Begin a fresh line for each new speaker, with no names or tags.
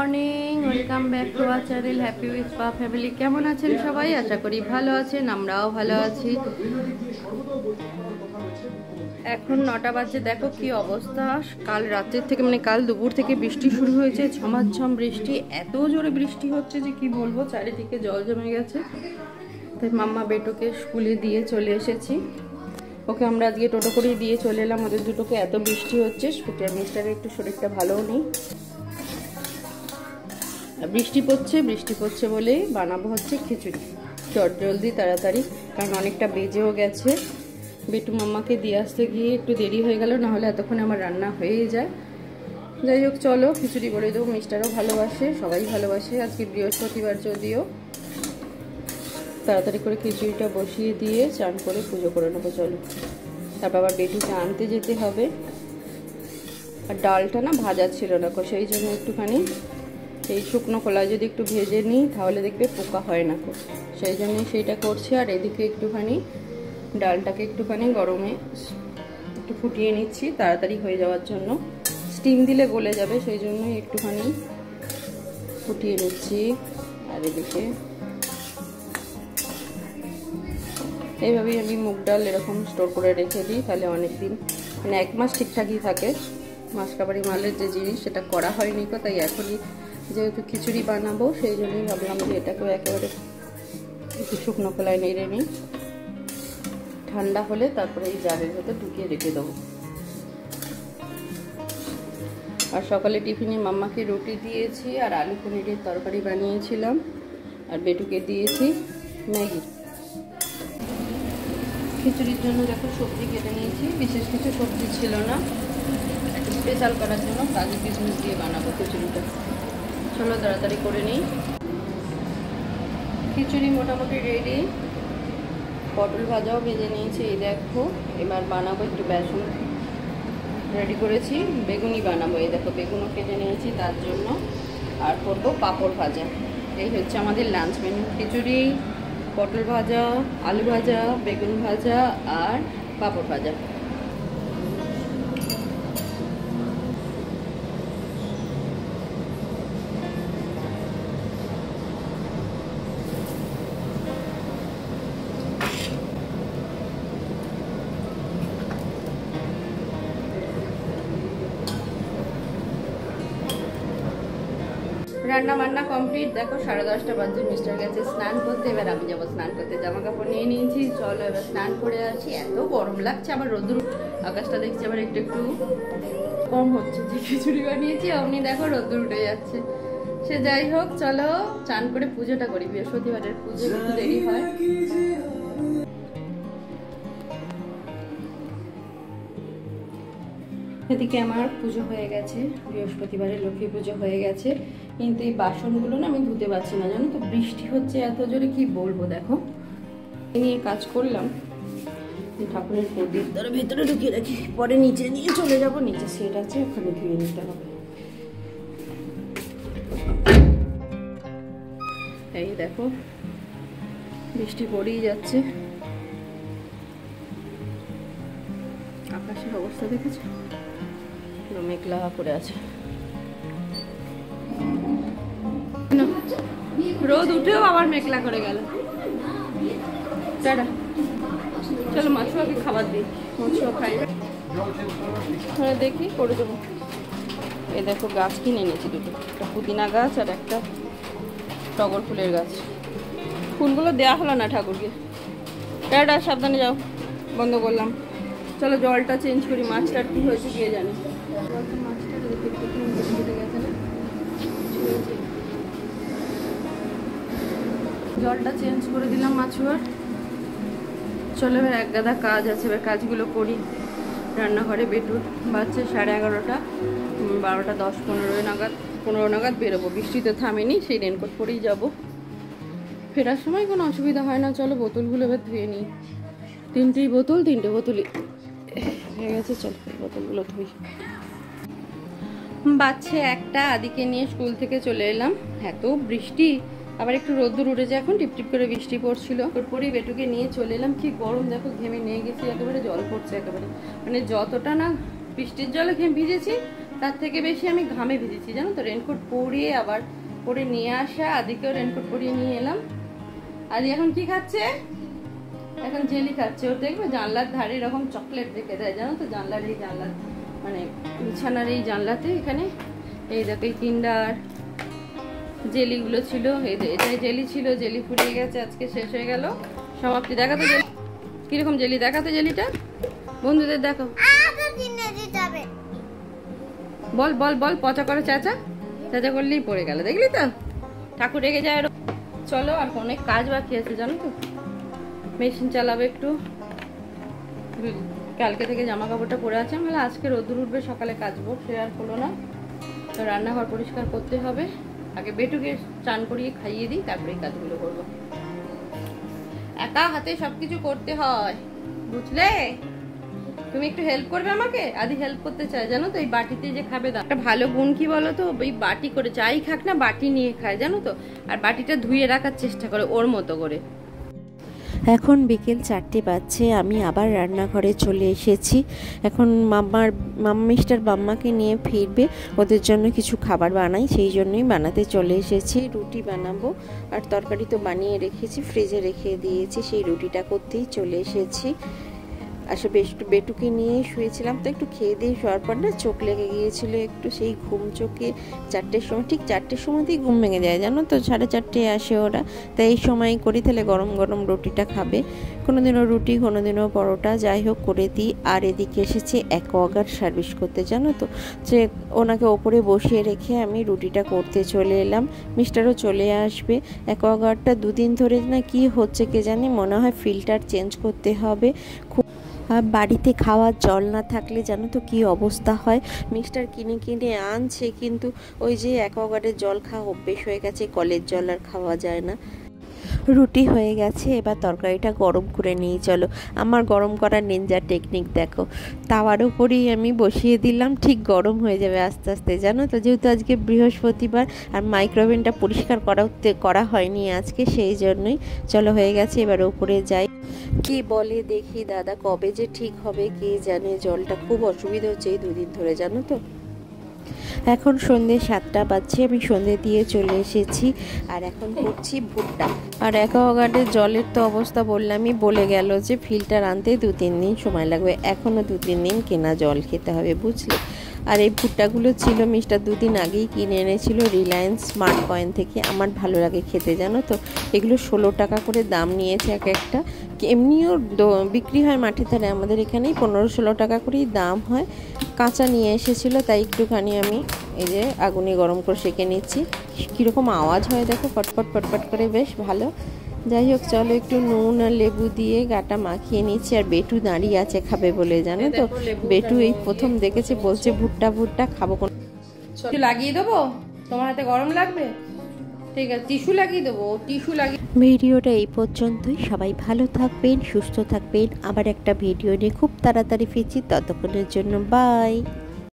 Morning, welcome back to our channel happy with পা family. কেমন আছেন সবাই? আশা করি ভালো আছেন, আমরাও ভালো আছি। এখন 9টা বাজে। দেখো কি অবস্থা। কাল রাতের থেকে কাল দুপুর থেকে বৃষ্টি শুরু হয়েছে, ঝমাঝম বৃষ্টি। এত জোরে বৃষ্টি হচ্ছে যে কি বলবো, চারিদিকে জল জমে গেছে। তাই মাম্মা বেটোকে স্কুলে দিয়ে চলে এসেছি। ওকে আমরা আজকে টোটো করেই দিয়ে চলে এলাম ওদের দুটোকে। এত বৃষ্টি হচ্ছে, স্কুটি আর মিস্টারের একটু শরীরটা ভালোও নেই। বৃষ্টি পড়ছে বলেই বানাবো হচ্ছে খিচুড়ি। জলদি তাড়াতাড়ি, কারণ অনেকটা বেজেও গেছে। বেটু মাম্মাকে দিয়ে আসতে গিয়ে একটু দেরি হয়ে গেল, নাহলে এতক্ষণে আমার রান্না হয়েই যায়। যাই হোক, চলো খিচুড়ি বলে দেবো। মিস্টারও ভালোবাসে, সবাই ভালোবাসে। আজকে বৃহস্পতিবার, যদিও তাড়াতাড়ি করে খিচুড়িটা বসিয়ে দিয়ে চান করে পুজো করে নেবো। চলো, তারপর আবার বেটুকে আনতে যেতে হবে। আর ডালটা না ভাজা ছিল না, সেই জন্য একটুখানি এই শুকনো কলা যদি একটু ভেজে নিই তাহলে দেখবে পোকা হয় না, সেই জন্য সেইটা করছি। আর এদিকে একটুখানি ডালটাকে একটুখানি গরমে একটু ফুটিয়ে নিচ্ছি তাড়াতাড়ি হয়ে যাওয়ার জন্য। স্টিম দিলে গলে যাবে, সেই জন্যই একটুখানি ফুটিয়ে নিচ্ছি। আর এদিকে এইভাবেই আমি মুগ ডাল এরকম স্টোর করে রেখে দিই, তাহলে অনেক দিন 1 মাস ঠিকঠাকই থাকে। মাসকাবাড়ি মালের যে জিনিস, সেটা করা হয়নি তো, তাই এখনই যেহেতু খিচুড়ি বানাবো সেই জন্যই ভাবলাম যে এটাকেও একেবারে একটু শুকনো কলায় নেড়ে নিই। ঠান্ডা হলে তারপরে এই জারের ভেতর ঢুকিয়ে রেখে দেবো। আর সকালে টিফিনে মাম্মাকে রুটি দিয়েছি আর আলু পনিরের তরকারি বানিয়েছিলাম। আর বেটুকে দিয়েছি ম্যাগি। খিচুড়ির জন্য দেখো সবজি কেটে নিয়েছি, বিশেষ কিছু সবজি ছিল না, একটু স্পেশাল করার জন্য কাজু কিশমিশ দিয়ে বানাবো খিচুড়িটা। চলো তাড়াতাড়ি করে নিই। খিচুড়ি মোটামুটি রেডি। পটল ভাজাও ভেজে নিয়েছি, এই দেখো। এবার বানাবো একটু বেসন রেডি করেছি, বেগুনি বানাবো। এই দেখো বেগুনও কেটে নিয়েছি তার জন্য। আর করবো পাঁপড় ভাজা। এই হচ্ছে আমাদের লাঞ্চ মেনু। খিচুড়ি, পটল ভাজা, আলু ভাজা, বেগুন ভাজা আর পাঁপড় ভাজা। রান্না বান্না কমপ্লিট। দেখো 10:30 বাজে, মিস্টার গেছে স্নান করতে, এবার আমি যাবো স্নান করতে। জামা কাপড় নিয়ে নিয়েছি, চলো এবার স্নান করে আসি। এত গরম লাগছে, আবার রোদ্র আকাশটা দেখছি আবার একটু একটু কম হচ্ছে। যে খিচুড়ি বানিয়েছি অমনি দেখো রোদ্র উঠে যাচ্ছে। সে যাই হোক, চলো চান করে পুজোটা করি। বৃহস্পতিবারের পুজো একটু দেরি হয়। এদিকে আমার পুজো হয়ে গেছে, বৃহস্পতিবারের লক্ষ্মী পুজো হয়ে গেছে। কিন্তু এই বাসনগুলো না আমি ধুতে পারছি না, জানো তো, বৃষ্টি হচ্ছে এত জোরে, কি বলবো। দেখো এই নিয়ে কাজ করলাম। ঠাকুরের প্রদীপ ধরে ভেতরে ঢুকিয়ে রাখি, পরে নিচে নিয়ে চলে যাব। নিচে সেট আছে, ওখানে ধুয়ে নিতে হবে। এই দেখো বৃষ্টি পড়েই যাচ্ছে। আকাশের অবস্থা দেখেছো, মেঘলা করে আছে। রোদ উঠেও আবার মেঘলা করে গেল। টাটা। চলো মাছুয়াকে খাবার দিই, মাছুয়া খাইবে। হ্যাঁ দেখি করে দেবো। এই দেখো গাছ কিনে এনেছি দুটো, একটা পুদিনা গাছ আর একটা টগর ফুলের গাছ। ফুলগুলো দেওয়া হলো না ঠাকুরকে। টাটা, সাবধানে যাও। বন্ধ করলাম। চলো জলটা চেঞ্জ করি। মাছটার কি হয়েছে কে জানে। জলটা চেঞ্জ করে দিলাম মাছুয়ার। চলো এবার এক গাদা কাজ আছে, এবার কাজগুলো করি। রান্নাঘরে বেটুর বাজছে 11:30, 12:10, 15 নাগাদ বেরোবো। বৃষ্টিতে থামেনি, সেই রেনকোট পরেই যাবো। ফেরার সময় কোনো অসুবিধা হয় না। চলো বোতলগুলো এবার ধুয়ে নিই। 3টে বোতলই হয়ে গেছে। চলো বোতলগুলো ধুই। বাচ্চা একটা, আদিকে নিয়ে স্কুল থেকে চলে এলাম। এত বৃষ্টি, আবার একটু রোদ্দুর উঠেছে, এখন টিপটিপ করে বৃষ্টি পড়ছিল। তারপরেই বেটুকে নিয়ে চলে এলাম। কি গরম দেখো, ঘেমে নিয়ে গেছি, একেবারে জল পড়ছে একেবারে। যতটা না বৃষ্টির জলে ভিজেছি, তার থেকে বেশি আমি ঘামে ভিজেছি জানো তো। রেনকোট পরিয়ে আবার পরে নিয়ে আসা, আদিকেও রেনকোট পরিয়ে নিয়ে এলাম। আদি এখন কি খাচ্ছে? এখন জেলি খাচ্ছে। ওর দেখবে জানলার ধারে এরকম চকলেট রেখে দেয় জানো তো, জানলার এই জানলার মানে বিছানার এই জানলাতে এখানে এই দেখো এই কিন্ডার জেলিগুলো ছিল। এটাই জেলি ছিল, জেলি ফুরিয়ে গেছে, আজকে শেষ হয়ে গেল। সমাপ্তি। দেখাতো জেলি কিরকম জেলি, দেখাতো জেলিটা বন্ধুদের দেখো। বল বল বল, পচা করে চাচা চাচা করলেই পড়ে গেল, দেখলি তো ঠাকুর রেগে যায়। চলো আর অনেক কাজ বাকি আছে জানো তো। মেশিন চালাবে একটু, কালকে থেকে জামা কাপড়টা পরে আছে। আমি আজকে রোদ্দুর উঠবে সকালে কাচবো, সে আর হলো না। তো রান্নাঘর পরিষ্কার করতে হবে, আগে বেটুকে চান করিয়ে খাইয়ে দিই, তারপরে এই কাজগুলো করবো। একা হাতে সবকিছু করতে হয় বুঝলে। তুমি একটু হেল্প করবে আমাকে? আদি হেল্প করতে চায় জানো তো। এই বাটিতে যে খাবে দাও, একটা ভালো গুণ কি বলো তো, এই বাটি করে যাই খাক না বাটি নিয়ে খায় জানো তো। আর বাটিটা ধুয়ে রাখার চেষ্টা করে ওর মতো করে।
এখন বিকেল 4টে বাজছে, আমি আবার রান্নাঘরে চলে এসেছি। এখন মিস্টার বাম্মাকে নিয়ে ফিরবে, ওদের জন্য কিছু খাবার বানাই, সেই জন্যই বানাতে চলে এসেছি। রুটি বানাবো, আর তরকারি তো বানিয়ে রেখেছি, ফ্রিজে রেখে দিয়েছি, সেই রুটিটা করতেই চলে এসেছি। আসলে বেটুকে নিয়ে শুয়েছিলাম, তো একটু খেয়ে দিয়ে শোয়ার পর না চোখ লেগে গিয়েছিল একটু, সেই ঘুম চোখে 4টের সময়, ঠিক 4টের সময়তেই ঘুম ভেঙে যায় জানো তো। 4:30 আসে ওরা, তাই এই সময় করি, তাহলে গরম গরম রুটিটা খাবে। কোনোদিনও রুটি, কোনোদিনও পরোটা, যাই হোক করে দিই। আর এদিকে এসেছে অ্যাকোয়াগার্ড সার্ভিস করতে জানো তো, যে ওনাকে ওপরে বসিয়ে রেখে আমি রুটিটা করতে চলে এলাম। মিস্টারও চলে আসবে। অ্যাকোয়াগার্ডটা 2 দিন ধরে না কি হচ্ছে কে জানি, মনে হয় ফিল্টার চেঞ্জ করতে হবে। আর বাড়িতে খাওয়ার জল না থাকলে জানো তো কী অবস্থা হয়। মিস্টার কিনে কিনে আনছে, কিন্তু ওই যে অ্যাকোয়াগার্ডের জল খাওয়া অভ্যেস হয়ে গেছে, কলের জল আর খাওয়া যায় না। রুটি হয়ে গেছে, এবার তরকারিটা গরম করে নিয়ে চলো। আমার গরম করার নিনজা টেকনিক দেখো, তাওয়ার উপরেই আমি বসিয়ে দিলাম, ঠিক গরম হয়ে যাবে আস্তে আস্তে জানো তো। যেহেতু আজকে বৃহস্পতিবার আর মাইক্রোওভেনটা পরিষ্কার করা হয়নি আজকে, সেই জন্যই। চলো হয়ে গেছে, এবার উপরে যাই। কি বলে দেখি দাদা, কবে যে ঠিক হবে কে জানে। জলটা খুব অসুবিধা হচ্ছে এই 2 দিন ধরে জানো তো। এখন সন্ধ্যে 7টা বাজছে, আমি সন্ধ্যে দিয়ে চলে এসেছি। আর এখন করছি ভুট্টা। আর অ্যাকোয়াগার্ডের জলের তো অবস্থা বললামই, বলে গেল যে ফিল্টার আনতে 2-3 দিন সময় লাগবে। এখনও 2-3 দিন কেনা জল খেতে হবে বুঝলে। আর এই ভুট্টাগুলো ছিল মিস্টার 2 দিন আগেই কিনে এনেছিল রিলায়েন্স স্মার্ট পয়েন্ট থেকে। আমার ভালো লাগে খেতে জানো তো। এগুলো 16 টাকা করে দাম নিয়েছে এক একটা। এমনিও বিক্রি হয় মাঠের ধারে, আমাদের এখানেই 15-16 টাকা করেই দাম হয়। কাঁচা নিয়ে এসেছিলো, তাই একটুখানি আমি এই যে আগুনে গরম করে সেঁকে নিচ্ছি। কীরকম আওয়াজ হয় দেখো, ফটফট ফটফট করে, বেশ ভালো। যাই হোক চলো, একটু নুন আর লেবু দিয়ে গাটা মাখিয়ে নিচ্ছি। আর বেটু দাঁড়িয়ে আছে খাবে বলে জানো তো। বেটু এই প্রথম দেখেছে, বলছে ভুট্টা ভুট্টা খাবো।
লাগিয়ে দেবো, তোমার হাতে গরম লাগবে? ঠিক আছে, টিস্যু লাগিয়ে দেবো, টিস্যু লাগিয়ে।
ভিডিওটা এই পর্যন্তই। সবাই ভালো থাকবেন, সুস্থ থাকবেন। আবার একটা ভিডিও নিয়ে খুব তাড়াতাড়ি ফিরছি, ততক্ষণের জন্য বাই।